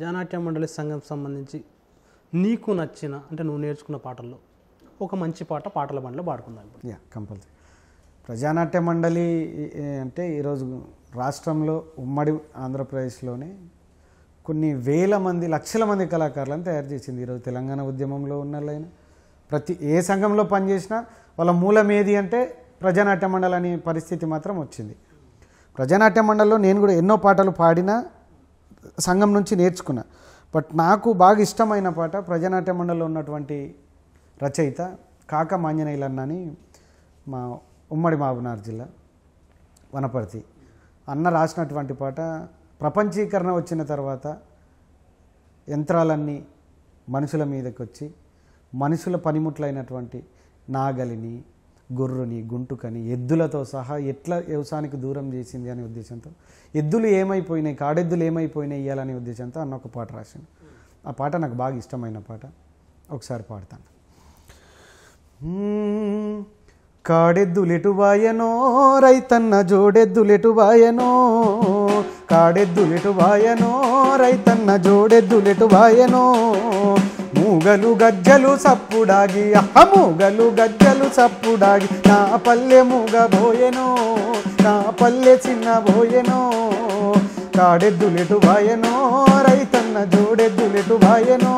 ప్రజానాట్య మండలి సంఘం సంబంధించి నీకు నచ్చిన అంటే నువ్వు నేర్చుకున్న పాటల్లో ఒక మంచి పాట పాటల బండిలో పాడుకుందాం ఇప్పుడు. కంపల్సరీ. ప్రజానాట్య మండలి అంటే ఈరోజు రాష్ట్రంలో ఉమ్మడి ఆంధ్రప్రదేశ్లోనే కొన్ని వేల మంది లక్షల మంది కళాకారులను తయారు చేసింది. ఈరోజు తెలంగాణ ఉద్యమంలో ఉన్నలైనా ప్రతి ఏ సంఘంలో పనిచేసినా వాళ్ళ మూలం ఏది అంటే ప్రజానాట్య మండలి అనే పరిస్థితి మాత్రం వచ్చింది. ప్రజానాట్య మండలిలో నేను కూడా ఎన్నో పాటలు పాడినా సంఘం నుంచి నేర్చుకున్నా. బట్ నాకు బాగా ఇష్టమైన పాట ప్రజానాట్య మండలిలో ఉన్నటువంటి రచయిత కాక మాంజనేయులన్న అని మా ఉమ్మడి మహబూబ్నగర్ జిల్లా వనపర్తి అన్న రాసినటువంటి పాట. ప్రపంచీకరణ వచ్చిన తర్వాత యంత్రాలన్నీ మనుషుల మీదకి వచ్చి మనుషుల పనిముట్లైనటువంటి నాగలిని గొర్రుని గుంటుకని ఎద్దులతో సహా ఎట్లా వ్యవసాయానికి దూరం చేసింది అనే ఉద్దేశంతో ఎద్దులు ఏమైపోయినాయి కాడెద్దులు ఏమైపోయినాయి ఇవ్వాలనే ఉద్దేశంతో అన్న ఒక పాట రాశాను. ఆ పాట నాకు బాగా ఇష్టమైన పాట, ఒకసారి పాడతాను. కాడెద్దులెటువాయనో రైతన్న జోడెద్దులెటువాయనో, కాడెద్దులెటువాయనో రైతన్న జోడెద్దులెటువాయనో, మూగలు గజ్జలు సప్పుడాగి మూగలు గజ్జలు సప్పుడాగి నా పల్లె మూగబోయెనో, నా పల్లె చిన్నబోయెనో, కాడెద్దులెటువాయనో రైతన్న జోడెద్దులెటువాయనో.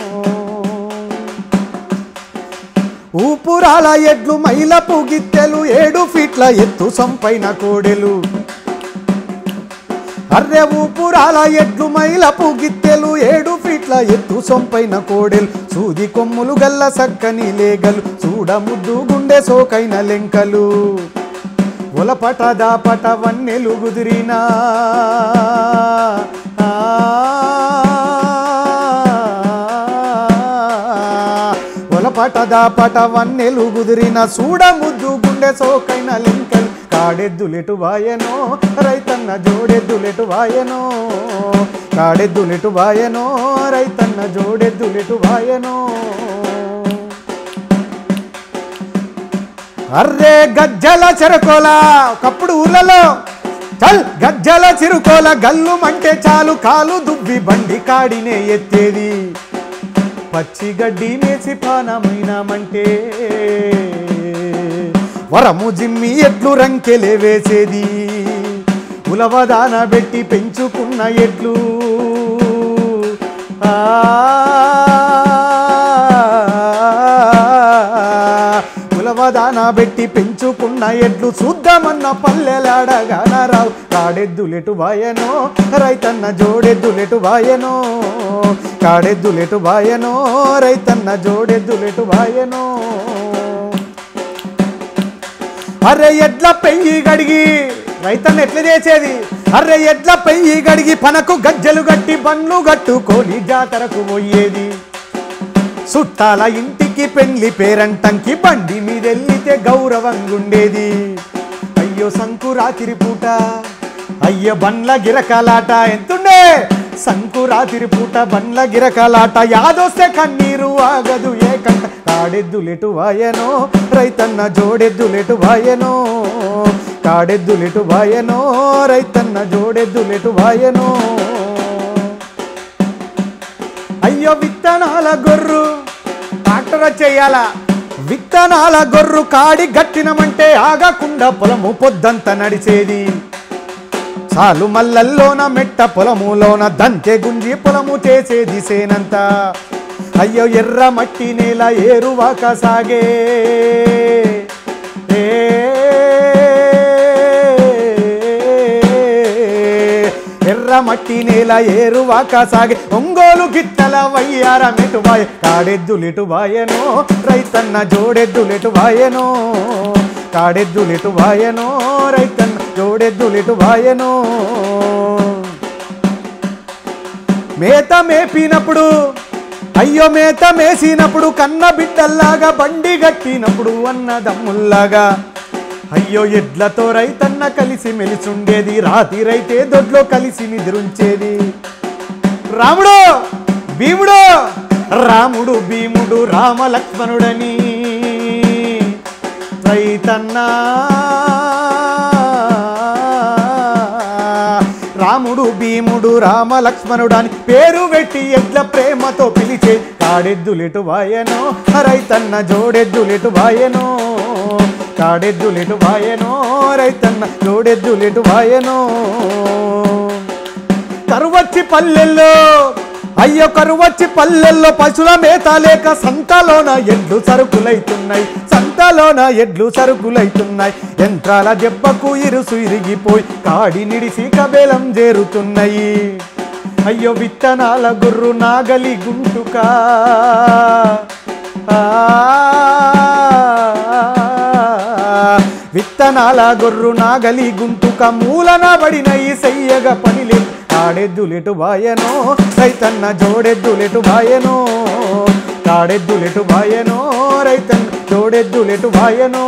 ఊపురాల ఎడ్లు మైలపు గిత్తెలు 7 ఫీట్ల ఎత్తు సొంపైన కోడెలు, అర్రె ఊపురాల ఎడ్లు మైలపు గిత్తెలు 7 ఫీట్ల ఎత్తు సొంపైన కోడెలు, సూది కొమ్ములు గల్ల సక్కని లేగలు చూడ ముద్దు గుండె సోకైన లెంకలు, ఒలపట దాపట వన్నెలు గుదిరినా పటదాపట వన్నెలు గుదిరిన చూడ ముద్దు గుండె సోకైన లెంకలు, కాడెద్దులెటువాయనో రైతన్న జోడెద్దులెటువాయనో, కాడెద్దులెటువాయనో రైతన్న జోడెద్దులెటువాయనో. అర్రే గజ్జల చెరకోల ఒకప్పుడు ఊళ్ళలో చల్ గజ్జల చిరుకోల గల్లుమంటే చాలు కాలు దుబ్బి బండి కాడినే ఎత్తేది, పచ్చిగడ్డి మేసి పానమైనామంటే వరము జిమ్మి ఎట్లు రంకెలే వేసేది, ఉలవదాన పెట్టి పెంచుకున్న ఎడ్లు ఉలవదాన పెట్టి పెంచుకున్న ఎడ్లు చూద్దామన్న పల్లెలాడగాన రావు, కాడెద్దులెటువాయనో రైతన్న జోడెద్దులెటువాయనో, కాడెద్దులెటువాయనో రైతన్న జోడెద్దులెటువాయనో. అర్రె ఎడ్ల పెయ్యి గడిగి రైతన్న ఎట్లా చేసేది, అర్రె ఎడ్ల పెయ్యి గడిగి పనకు గజ్జలు గట్టి బండ్లు గట్టుకొని జాతరకు పోయేది, చుట్టాల ఇంటికి పెళ్లి పేరంటంకి బండి మీదెళ్ళితే గౌరవంగుండేది. అయ్యో సంకురాతిరి పూట అయ్య బండ్ల గిరకలాట ఎంతుండే, సంకురాతిరి పూట బండ్ల గిరకలాట యాదొస్తే కన్నీరు ఆగదు ఏ కంట, కాడెద్దులెటువాయనో రైతన్న జోడెద్దులెటువాయనో, కాడెద్దులెటువాయనో రైతన్న జోడెద్దులెటువాయనో. అయ్యో విత్తనాల గొర్రు ట్రాక్టర్ చేయాల, విత్తనాల గొర్రు కాడి గట్టినమంటే ఆగకుండా పొలము పొద్దంత నడిచేది, చాలు మల్లల్లోన మెట్ట పొలములోన దంతె గుంజి పొలము చేసేది సేనంత. అయ్యో ఎర్ర మట్టి నేల ఏరువాక సాగే ఎర్ర మట్టి నేల ఏరువాక సాగే, ఒంగోలు గిత్తల వయ్యార మెటువాయ, కాడెద్దులెటువాయనో రైతన్న జోడెద్దులెటువాయనో, కాడెద్దులెటువాయనో రైతన్న జోడెద్దులెటువాయనో. మేత మేపినప్పుడు అయ్యో మేత మేసినప్పుడు కన్న బిడ్డల్లాగా బండి గట్టినప్పుడు అన్నదమ్ముల్లాగా, అయ్యో ఎడ్లతో రైతన్న కలిసి మెలిచుండేది, రాతిరైతే దొడ్లో కలిసి నిద్రుంచేది. రాముడు భీముడు రాముడు భీముడు రామ లక్ష్మణుడని రైతన్నా రాముడు భీముడు రామ లక్ష్మణుడాని పేరు పెట్టి ఎడ్ల ప్రేమతో పిలిచే కాడెద్దులెటు వాయనో రైతన్న జోడెద్దులెటు వాయనో కాడెద్దులెటు వాయనో రైతన్న జోడెద్దులెటు వాయనో కరువచ్చి పల్లెల్లో అయ్యో కరువచ్చి పల్లెల్లో పశుల మేత లేక సంతలోన ఎడ్లు సరుకులైతున్నాయి సంతలోన ఎడ్లు సరుకులైతున్నాయి యంత్రాల దెబ్బకు ఇరుసు ఇరిగిపోయి కాడి నిడిసి కబేలం చేరుతున్నాయి అయ్యో విత్తనాల గుర్రు నాగలి గుంటుకా విత్తనాల గొర్రు నాగలి గుంటుక మూలన పడినయి సయ్యగా పనిలే కాడెద్దులెటు బాయనో రైతన్న జోడెద్దులెటు బాయనో కాడెద్దులెటు బాయనో రైతన్న జోడెద్దులెటు బాయనో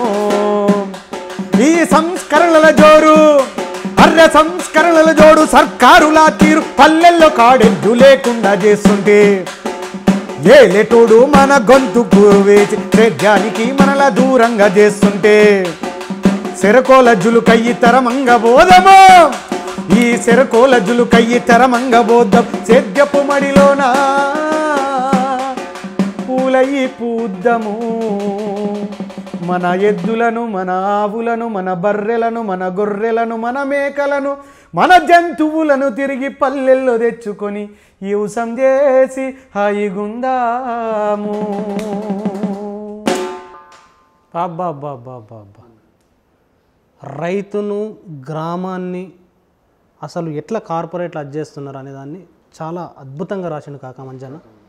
ఈ సంస్కరణల జోరు అర్ర సంస్కరణల జోడు సర్కారులా తీరు పల్లెల్లో కాడెద్దు లేకుండా చేస్తుంటే ఏలెటోడు మన గొంతుకు వేచి సేద్యానికి మనలా దూరంగా చేస్తుంటే సెరకోల జులుకయ్యి తరమంగ బోధమో ఈ సెరకోల జులుకయ్యి తరమంగ బోధం సేద్యపు మడిలోనా పూలయ్యి పూద్దము మన ఎద్దులను మన ఆవులను మన బర్రెలను మన గొర్రెలను మన మేకలను మన జంతువులను తిరిగి పల్లెల్లో తెచ్చుకొని యూసం చేసి హాయిగుందాము. బాబా రైతును గ్రామాన్ని అసలు ఎట్లా కార్పొరేట్లు అడ్జేస్తున్నారు అనే దాన్ని చాలా అద్భుతంగా రాసిండు కాకా మంజన్న.